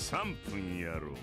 3分やろう。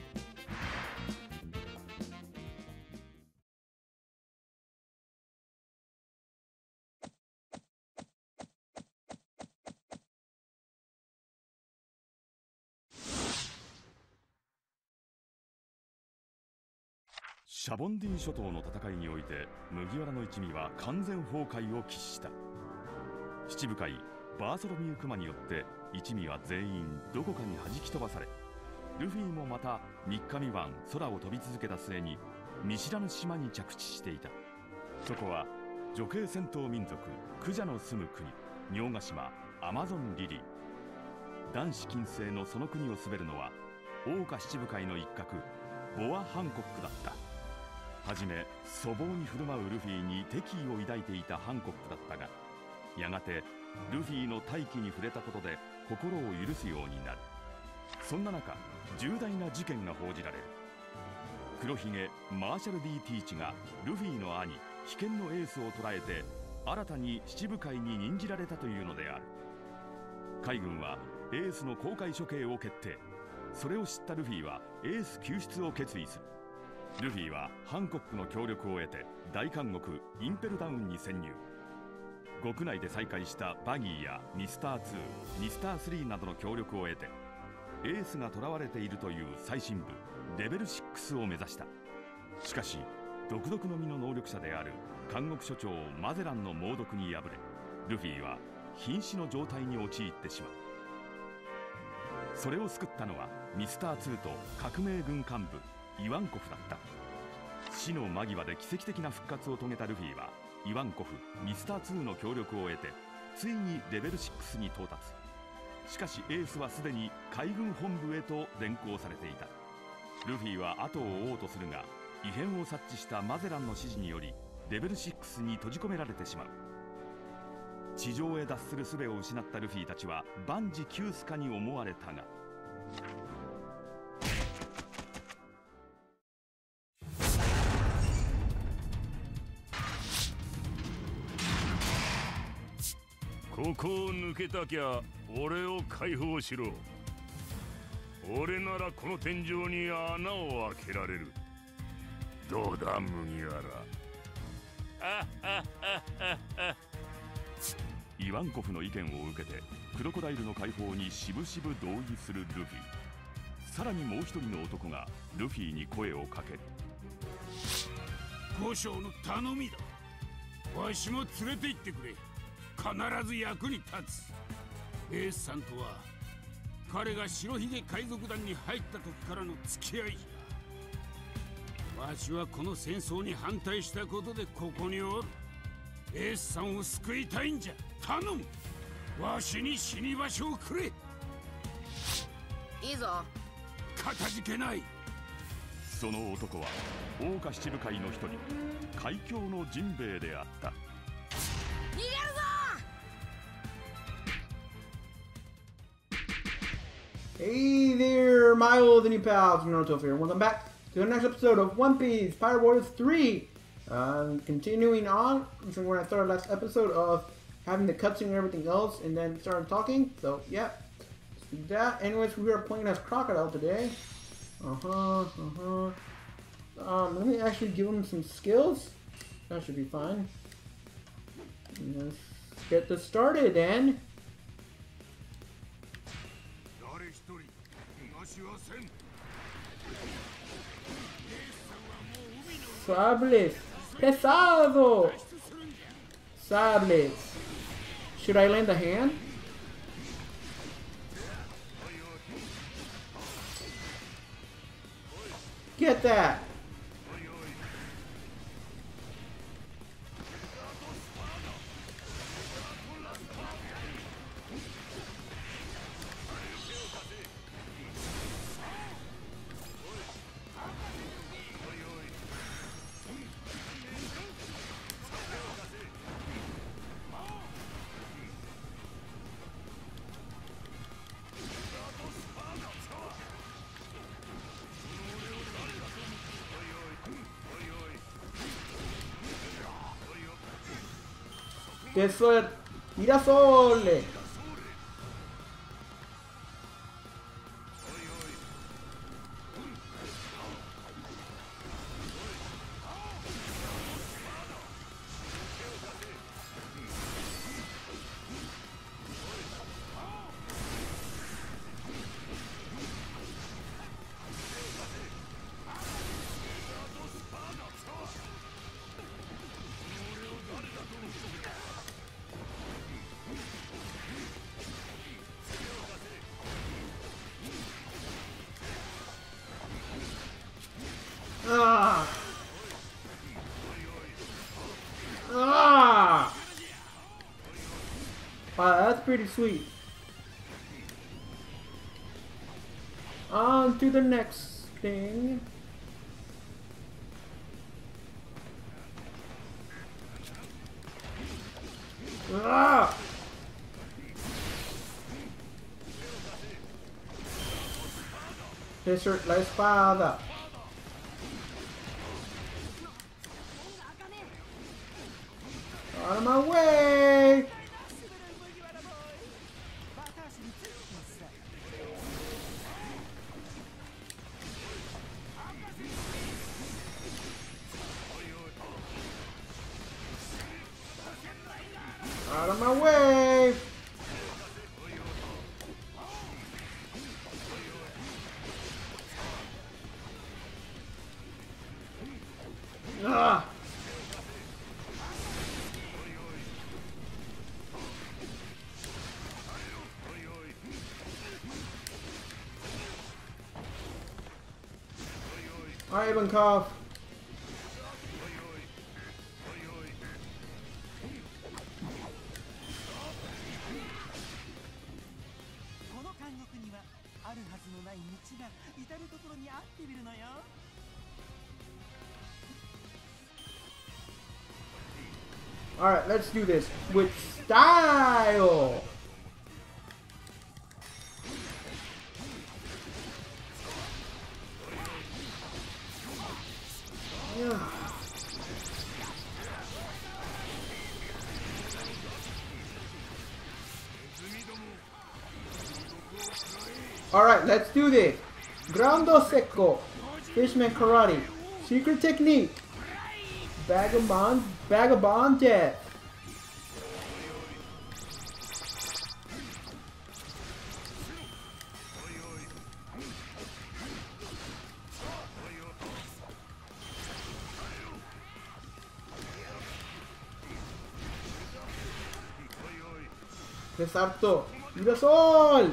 シャボンディ諸島の戦いにおいて麦わらの一味は完全崩壊を喫した。七部会バーソロミュークマによって一味は全員どこかに弾き飛ばされ、ルフィもまた3日3晩空を飛び続けた末に見知らぬ島に着地していた。そこは女系戦闘民族クジャの住む国仁ヶ島アマゾンリリー。男子禁制のその国を滑るのは桜花七部会の一角ボア・ハンコックだった。はじめ粗暴に振る舞うルフィに敵意を抱いていたハンコックだったが、やがてルフィの大気に触れたことで心を許すようになる。そんな中重大な事件が報じられる。黒ひげマーシャル D ティーチがルフィの兄危険のエースを捕らえて新たに七部会に任じられたというのである。海軍はエースの公開処刑を決定。それを知ったルフィはエース救出を決意する。ルフィはハンコックの協力を得て大監獄インペルダウンに潜入。国内で再開したバギーやミスター2、ミスター3などの協力を得てエースが囚われているという最深部レベル6を目指した。しかし独特の身の能力者である監獄所長マゼランの猛毒に敗れ、ルフィは瀕死の状態に陥ってしまう。それを救ったのはミスター2と革命軍幹部イワンコフだった。死の間際で奇跡的な復活を遂げたルフィはイワンコフ、ミスター2の協力を得てついにレベル6に到達。しかしエースはすでに海軍本部へと連行されていた。ルフィは後を追おうとするが異変を察知したマゼランの指示によりレベル6に閉じ込められてしまう。地上へ脱する術を失ったルフィたちは万事休すかに思われたが、 ここを抜けたきゃ俺を解放しろ。俺ならこの天井に穴を開けられる。どうだ麦わら。 イワンコフの意見を受けてクロコダイルの解放にしぶしぶ同意するルフィ。さらにもう一人の男がルフィに声をかける。 五将の頼みだ。わしも連れて行ってくれ。必ず役に立つ。エースさんとは彼が白ひげ海賊団に入った時からの付き合いじゃ。わしはこの戦争に反対したことでここにおる。エースさんを救いたいんじゃ。頼む。わしに死に場所をくれ。 いいぞ。 かたじけない。 その男は桜花七部会の一人海峡のジンベエであった。 逃げるぞ。 Hey there, my old and new pals, Naruto here. Welcome back to the next episode of One Piece Pirate Warriors 3. Continuing on from when I started last episode of having the cutscene and everything else, and then started talking. So, yeah, let's do that. Anyways, we are playing as Crocodile today. Let me actually give him some skills. That should be fine. Let's get this started then. Sables. Pesado. Sables. Should I lend a hand? Get that. Eso es Mirasole. pretty sweet. On to the next thing. Ah! Insert la espada. Out of my way! Out of my way! Ah! Ivankov. この監獄にはあるはずのない道が至る所にあってみるのよ。 Alright, let's do this with style! Yeah. Alright, let's do this. Grondo Secco, Fishman Karate, Secret Technique, Vagabond Death. Resalto, Girasol!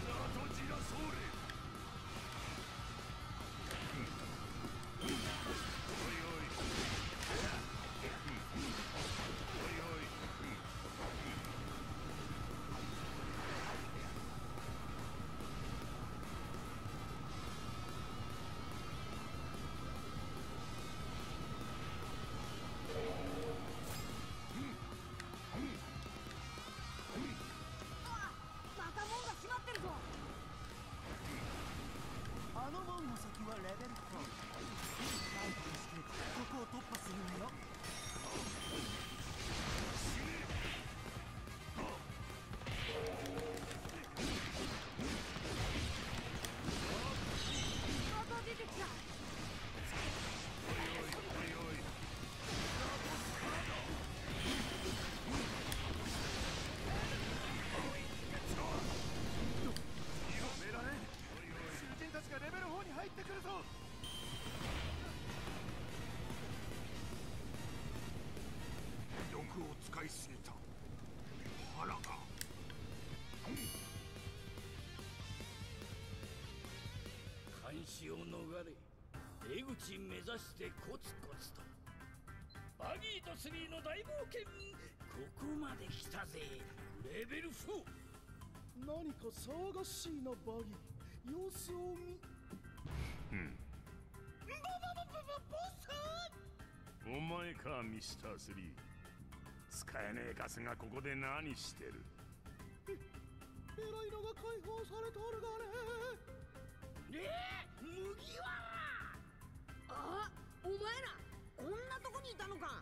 死を逃れ出口目指してコツコツとバギーと3の大冒険ここまで来たぜレベル4 何か騒がしいなバギー様子を見ボスお前かミスター3使えねえカスがここで何してる偉いのが解放されとるがね麦わらあ、お前らこんなとこにいたのか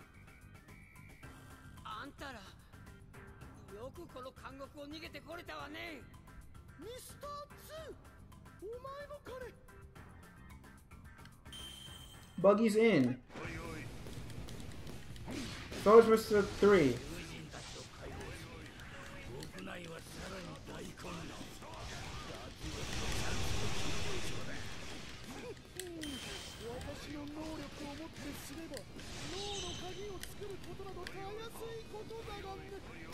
あんたらよくこの監獄を逃げてこれたわねミスター2お前の彼 Buggy's in. So is Mr. 3. 私の能力をもってすれば脳の鍵を作ることなどたやすいことだがね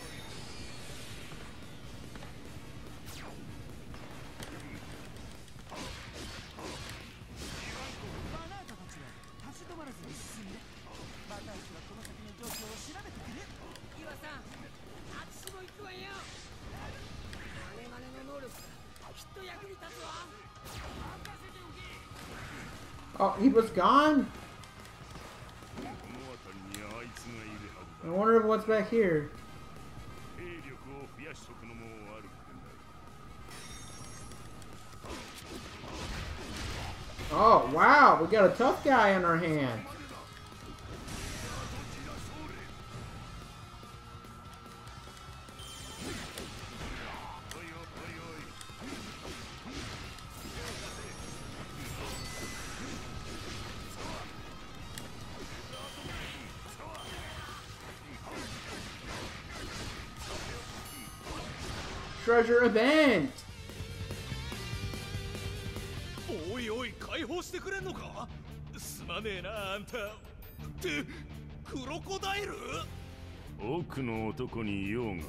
バナータたちは立ち止まらずに進んでバター氏はこの先の状況を調べてくれ Oh, he was gone? I wonder what's back here. Oh, wow, we got a tough guy in our hands. Treasure event! おいおい解放してくれんのか。すまねえなあんた。ってクロコダイル？ 奥の男に用がある。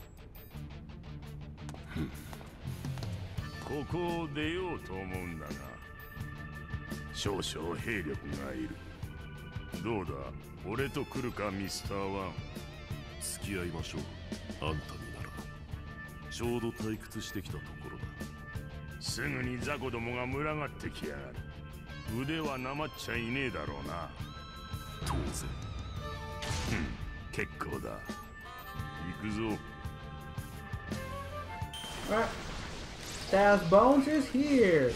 ここを出ようと思うんだが、少々兵力がいる。どうだ、俺と来るかミスターワン。 付き合いましょう。あんたにならちょうど退屈してきたところだ。 すぐに雑魚どもが群がってきやがる。腕はなまっちゃいねえだろうな。 当然。 結構だ。行くぞ。 Alright. Taz Bones is here.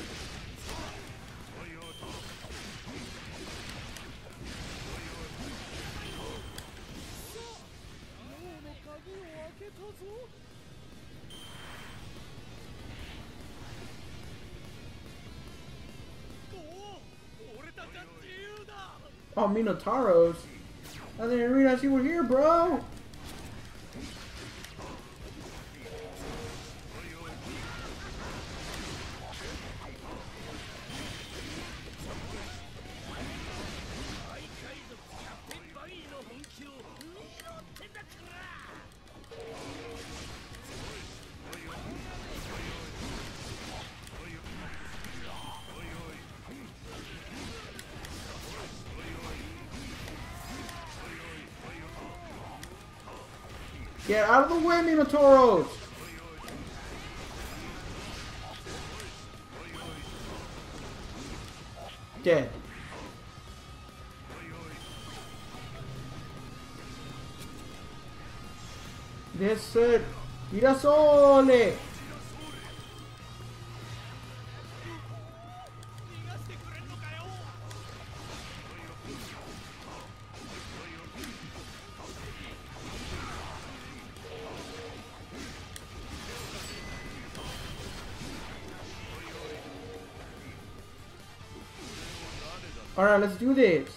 Oh, Minotaurus. I didn't realize you were here, bro. Get out of the way, Minotauros! Dead. That's it. Girasole! Alright, let's do this.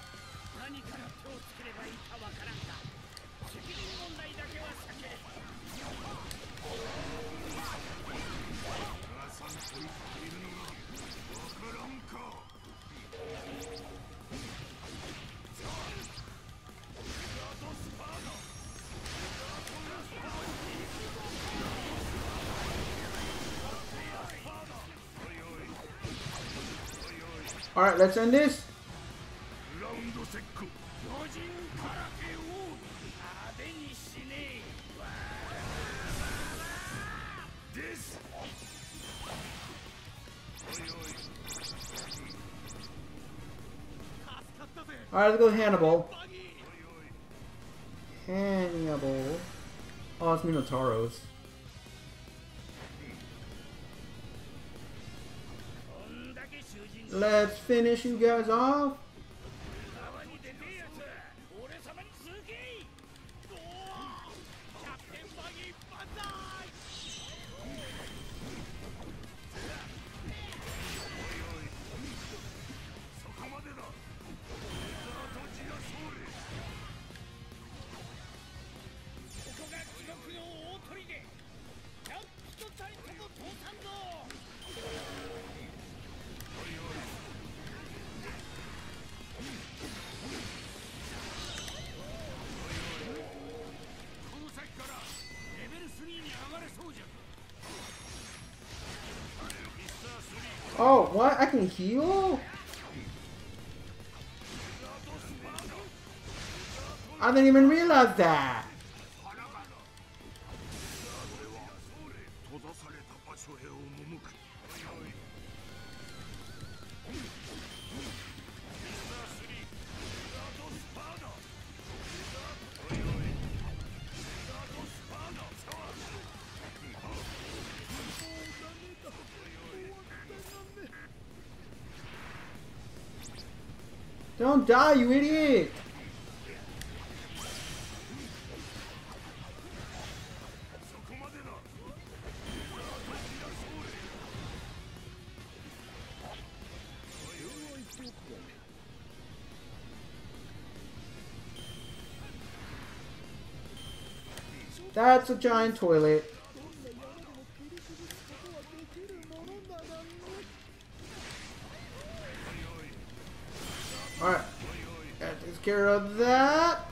Alright, let's end this. Alright, let's go with Hannibal. Hannibal. Oh, it's Minotauros. Let's finish you guys off. Oh, what? I can heal? I didn't even realize that. Don't die, you idiot! That's a giant toilet. Alright. That takes care of that.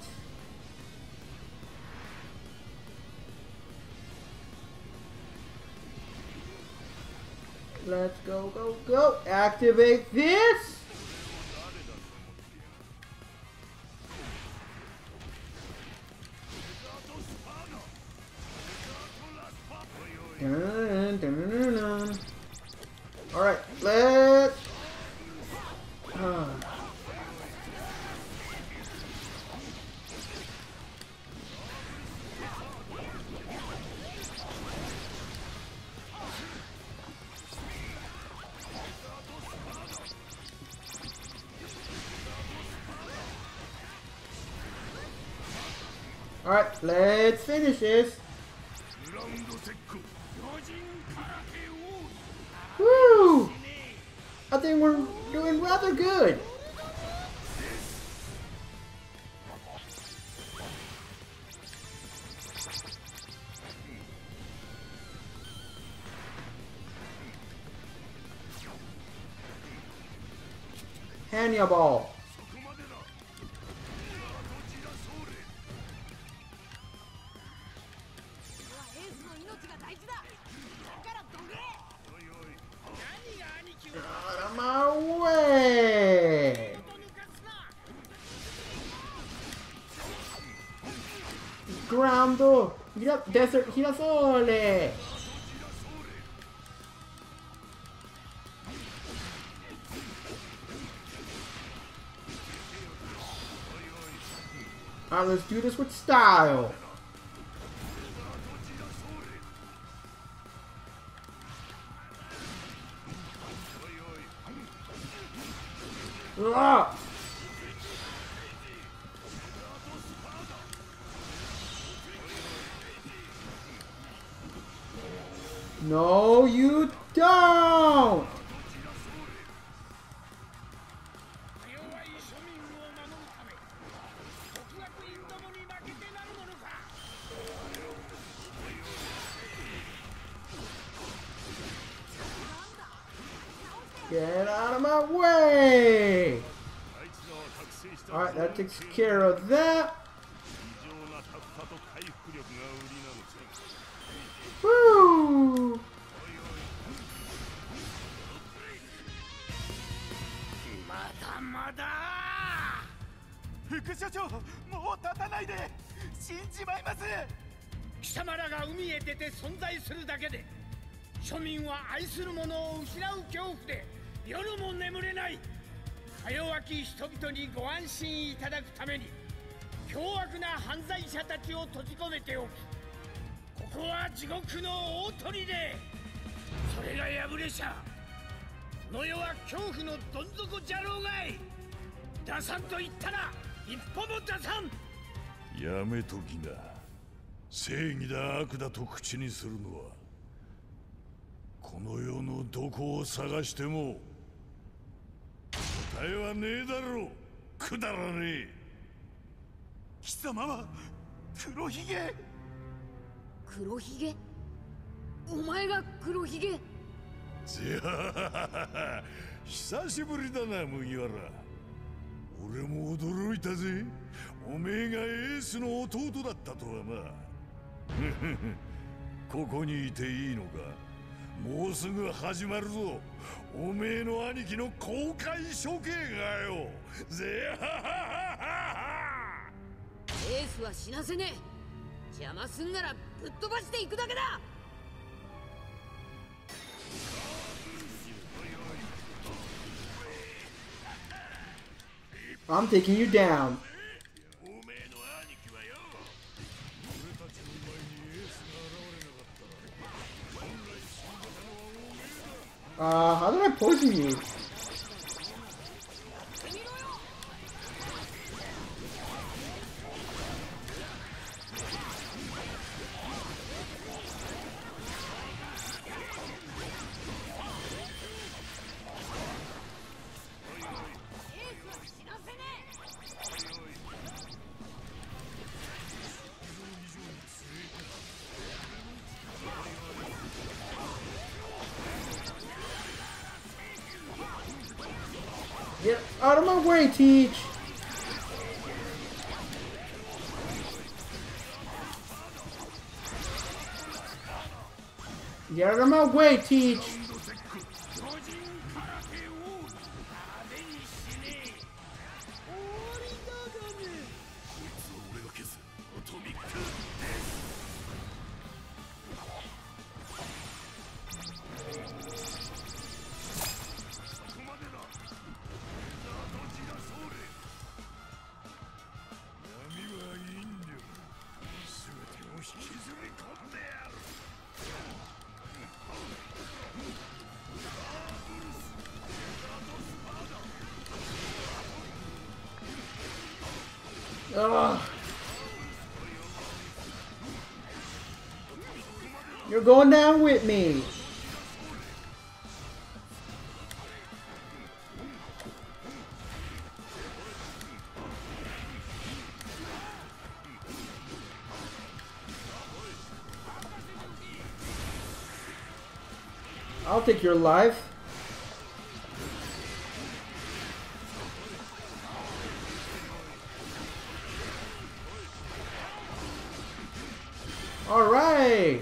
Let's go, go, go. Activate this. Alright, let's... Alright, let's finish this. Woo! I think we're doing rather good. Hand your ball. Out of my way! Ground desert girasole! Alright, let's do this with style. Ah! No, you don't! Get out of my way! Alright, that takes care of that. Woo! やめときな。正義だ悪だと口にするのはこの世のどこを探しても答えはねえだろう。くだらねえ。 貴様は黒ひげ。 黒ひげ？お前が黒ひげ？ ぜは久しぶりだな麦わら。俺も驚いたぜ。おめえがエースの弟だったとはな。ここにいていいのか。もうすぐ始まるぞ。おめえの兄貴の公開処刑がよ。ぜはエースは死なせねえ。邪魔すんならぶっ飛ばしていくだけだ。 I'm taking you down. How did I poison you? Get out of my way, Teach! Get out of my way, Teach! Ugh. You're going down with me. I'll take your life. All right.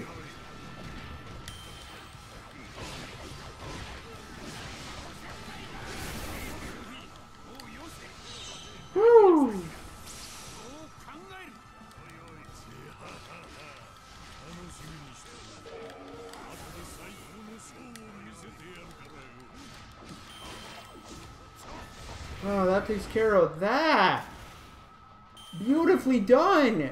Woo. Oh, that takes care of that. Beautifully done.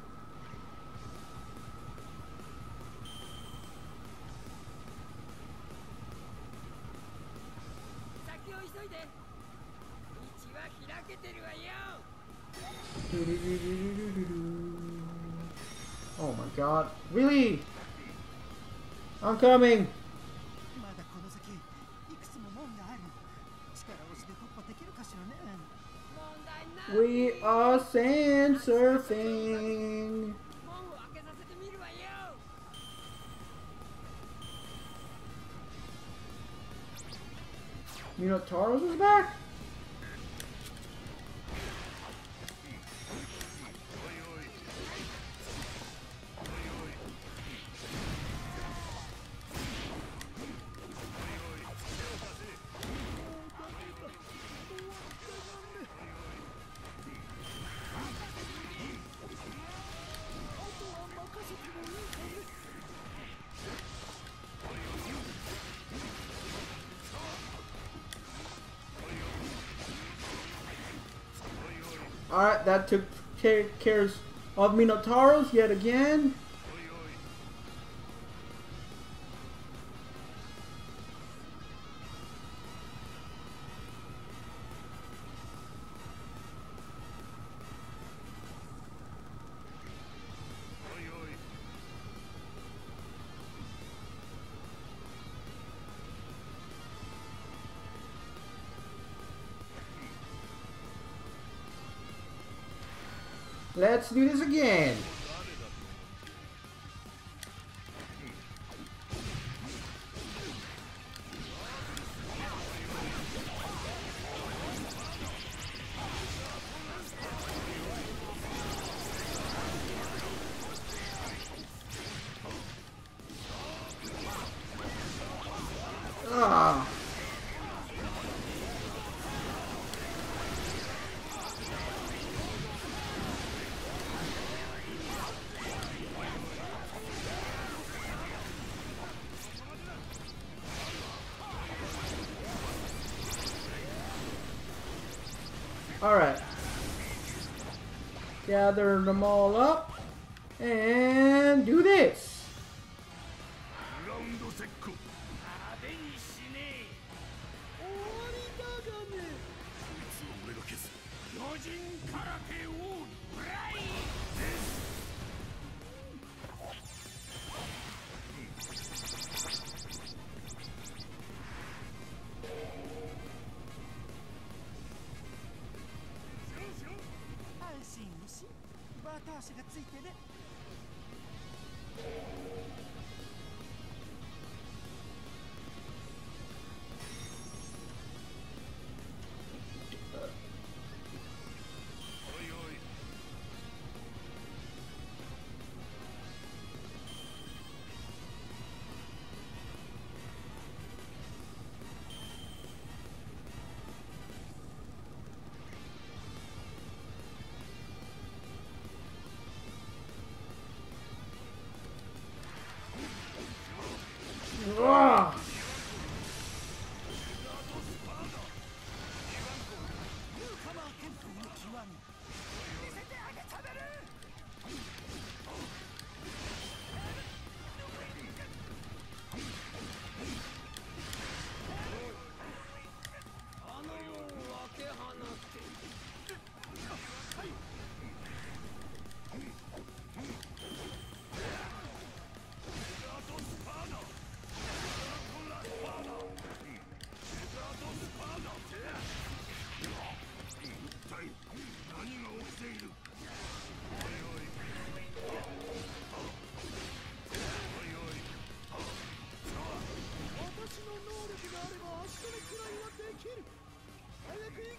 Oh my god. Really? I'm coming. We are sand surfing. You know Taros is back? Alright, that took care of Minotauros yet again. Let's do this again. Ah. Alright. Gather them all up and do this.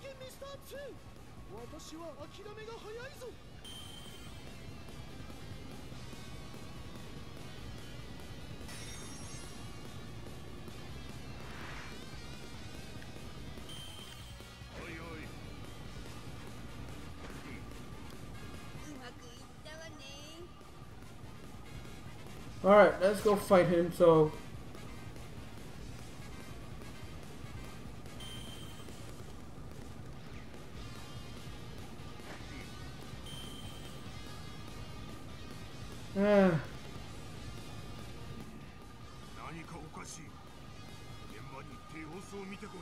けミスター2。私は諦めが早いぞ。 おいおい。 うまくいったわね。 Alright, let's go fight him, so... Ah. 何かおかしい。現場に行って様子を見てこい。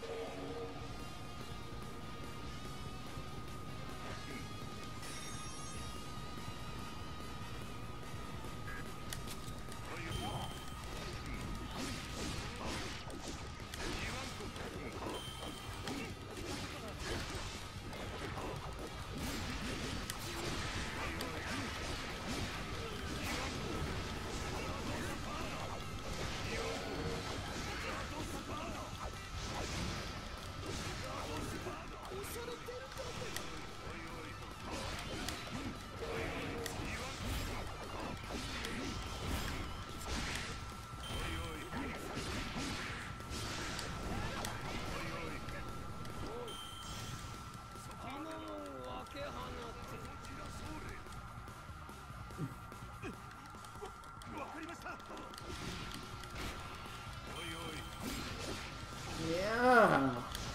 Yeah.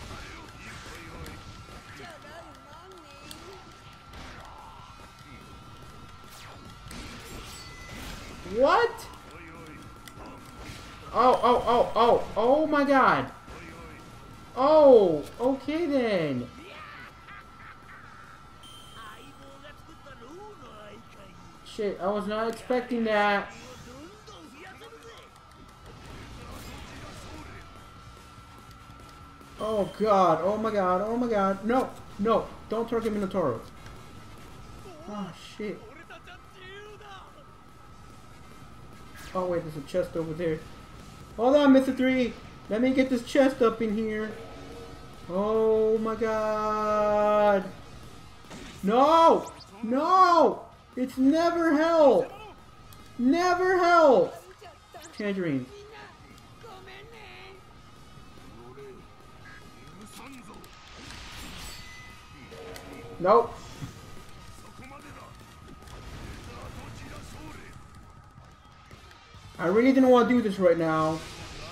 What? Oh my god. Oh, okay then. Shit, I was not expecting that. Oh god, oh my god, oh my god. No, no, don't target Minotaurus. Oh shit. Oh wait, there's a chest over there. Hold on, Mr. 3. Let me get this chest up in here. Oh my god. No! No! It's never hell! Never hell! Tangerine. Nope. I really didn't want to do this right now.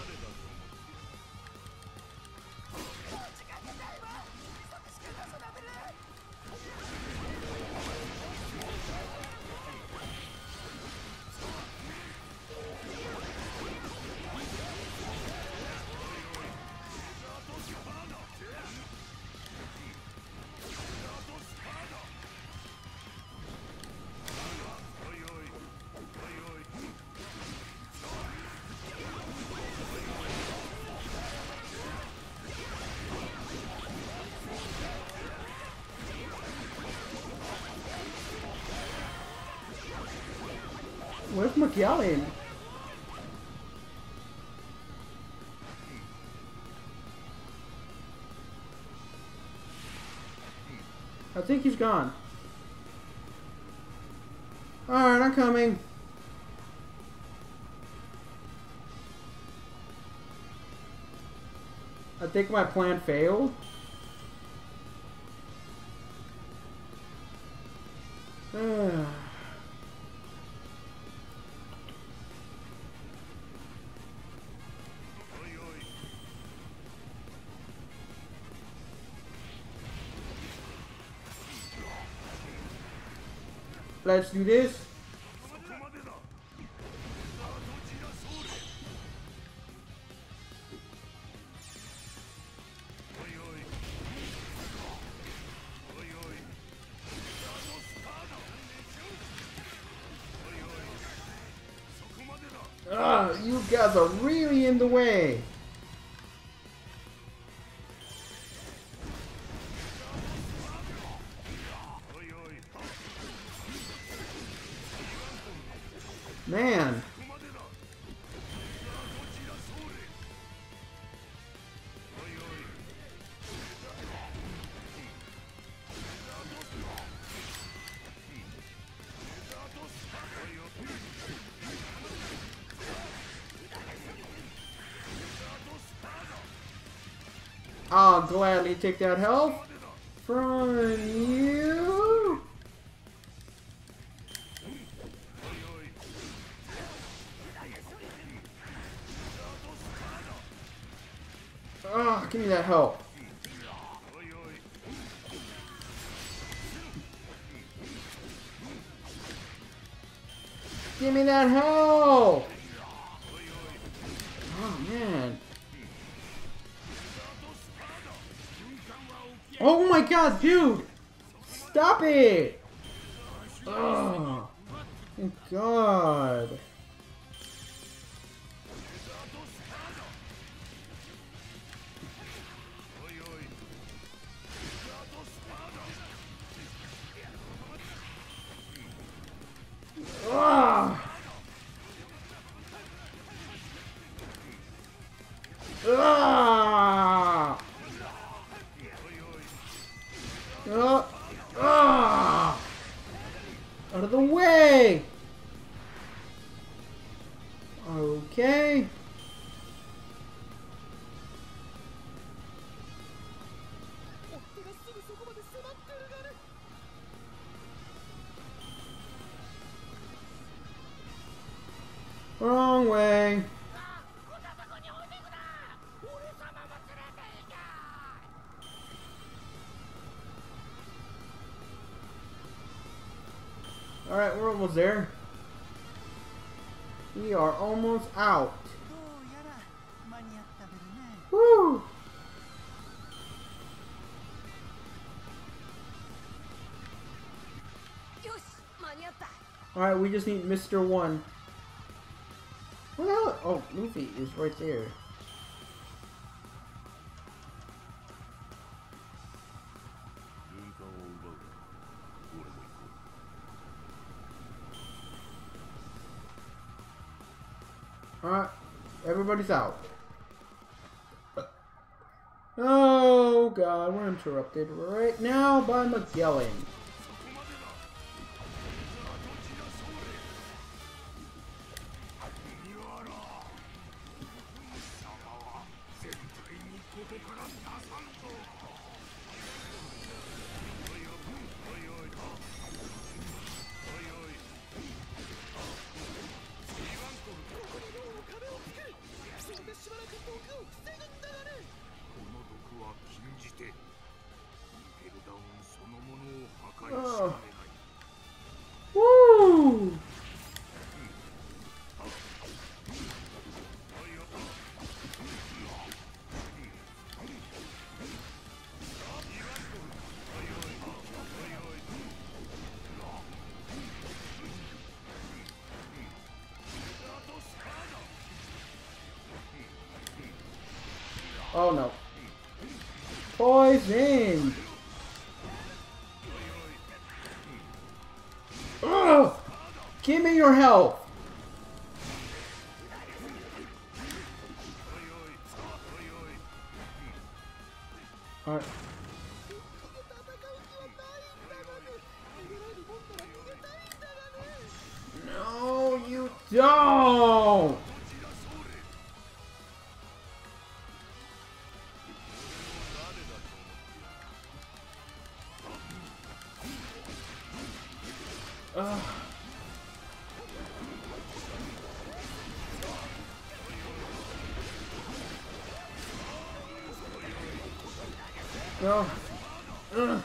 Where's McGallen? I think he's gone. Alright, I'm coming. I think my plan failed. Let's do this. Ah, you guys are really in the way. Man. I'll gladly take that health from you. Ah, give me that health. Give me that health. Oh man. Oh my god, dude! Stop it! Oh, thank God. Ah! Ah! Out of the way! Okay. Wrong way. Alright, we're almost there. We are almost out. Woo! Alright, we just need Mr. One. What the hell? Oh, Luffy is right there. Alright, everybody's out. Oh god, we're interrupted right now by Magellan. Oh. Woo! Oh no. Poison! Ugh! Give me your health! Alright. No, you don't! Ugh. No. Ugh.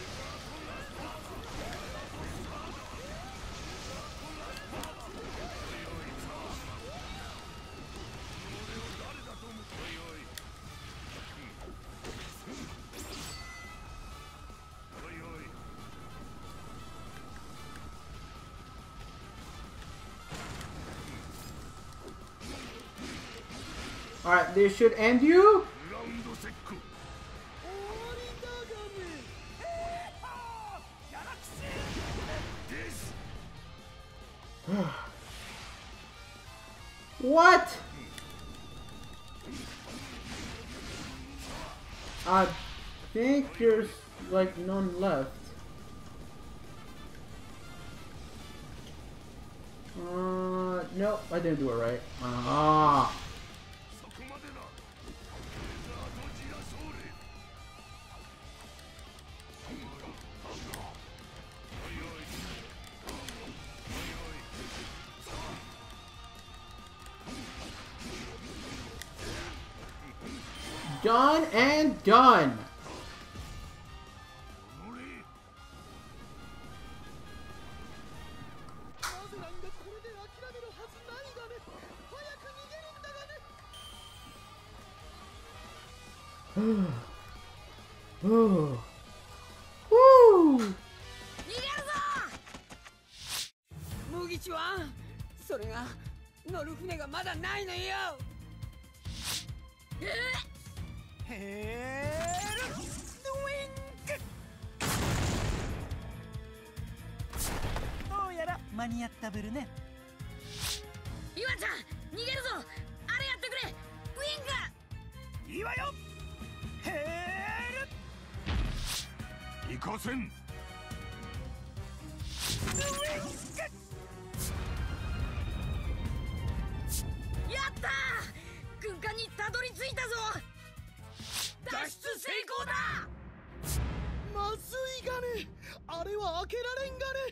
Alright, this should end you. What? I think there's like none left. Nope, I didn't do it right. done and done. Woo! 麦ちはそれが乗る船がまだないのよ。 ヘールスウィング。どうやら間に合ったぶるね。 岩ちゃん逃げるぞ。あれやってくれ。ウィング。 いいわよ。ヘール行かせん。 やったー、軍艦にたどり着いたぞ。脱出成功だ。 まずいがね、あれは開けられんが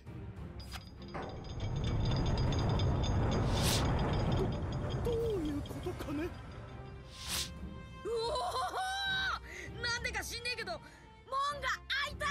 ね。どういうことかね。 うおお、なんでか知んねえけど門が開いた。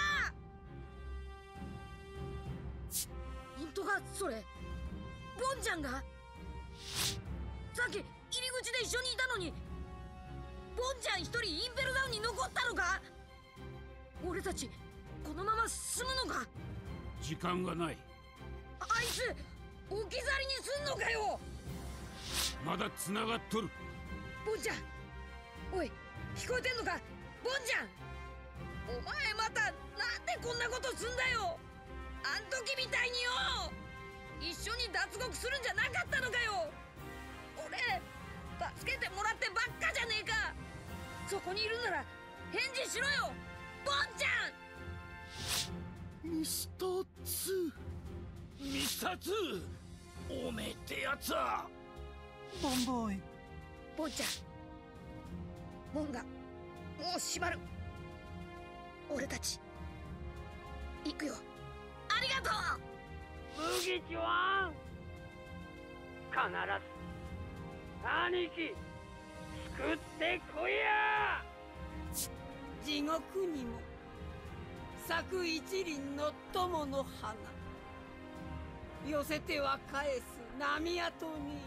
本当かそれ。ボンちゃんがさっき入り口で一緒にいたのに、ボンちゃん一人インペルダウンに残ったのか。俺たちこのまま進むのか。 時間がない。 あいつ置き去りにすんのかよ。 まだ繋がっとる。 ボンちゃん、おい聞こえてんのか。ボンちゃん、お前またなんでこんなことすんだよ。あん時みたいによ。一緒に脱獄するんじゃなかったのかよ。俺助けてもらってばっかじゃねえか。そこにいるなら返事しろよ、ボンちゃん。 ミスター2。 ミスター2、おめえってやつは。 ボンボーイ。 ボンちゃん、門がもう閉まる。俺たち行くよ。ありがとう。麦ちは必ず兄貴救ってこいや。地獄にも咲く一輪の友の花、寄せては返す波跡に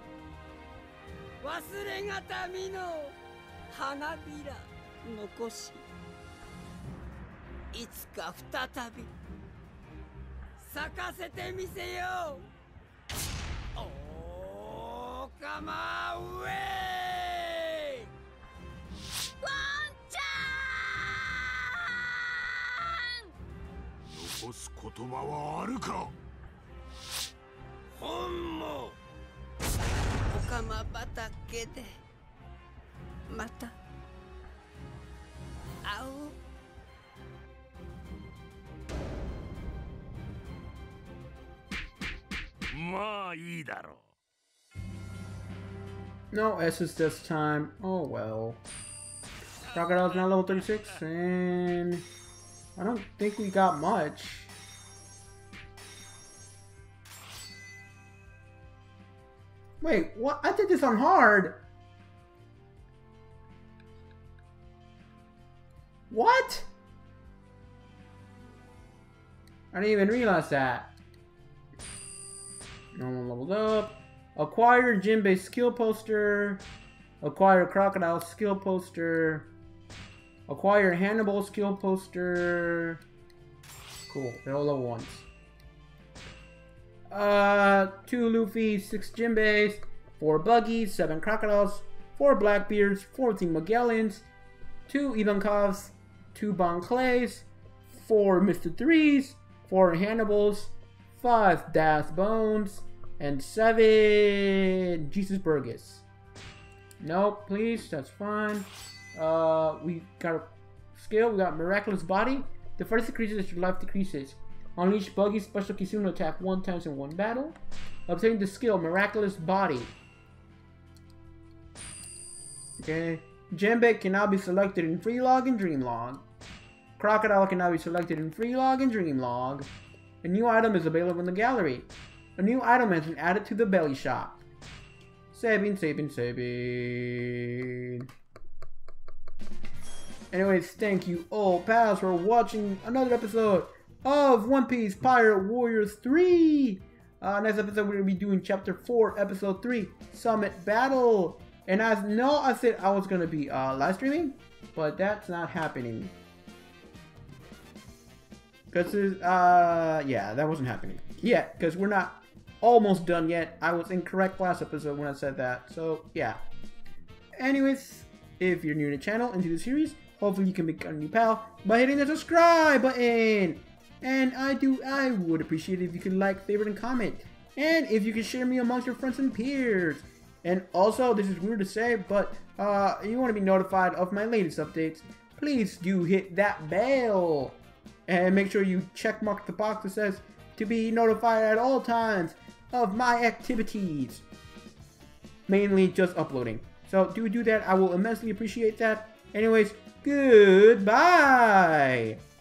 忘れがたみの花びら残し、いつか再び咲かせてみせよう。おーかまウェイ。ワンちゃん。 残す言葉はあるか。 本もおかま畑でまた会おう。 まあいいだろう。 No S's this time. Oh well. Crocodile's now level 36, and I don't think we got much. Wait, what? I did this on hard. What? I didn't even realize that. No one leveled up. Acquire Jinbei skill poster. Acquire Crocodile skill poster. Acquire Hannibal skill poster. Cool, they're all level 1s. 2 Luffy, 6 Jinbeis, 4 Buggies, 7 Crocodiles, 4 Blackbeards, 14 Magellans, 2 Ivankovs, 2 Bon Clays, 4 Mr. 3s, 4 Hannibals, 5 Dath Bones, and 7 Jesus Burgess. Nope, please, that's fine. We got a skill, we got Miraculous Body. The first decreases as your life decreases. Unleash Buggy's special Kisuno attack 1 time in 1 battle. Obtain the skill Miraculous Body. Okay. Jinbei can now be selected in Free Log and Dream Log. Crocodile can now be selected in Free Log and Dream Log. A new item is available in the gallery. A new item has been added to the belly shop. Sabin. Anyways, thank you all pals for watching another episode of One Piece Pirate Warriors 3. Next episode we're going to be doing Chapter 4, Episode 3, Summit Battle. And as I said I was going to be live streaming, but that's not happening. Because, yeah, that wasn't happening. Yeah, because we're not almost done yet. I was incorrect last episode when I said that. So, yeah. Anyways, if you're new to the channel and to the series, hopefully you can become a new pal by hitting the subscribe button. And I would appreciate it if you could like, favorite, and comment. And if you could share me amongst your friends and peers. And also, this is weird to say, but if you want to be notified of my latest updates, please do hit that bell. And make sure you check mark the box that says to be notified at all times of my activities. Mainly just uploading. So do that. I will immensely appreciate that. Anyways, goodbye.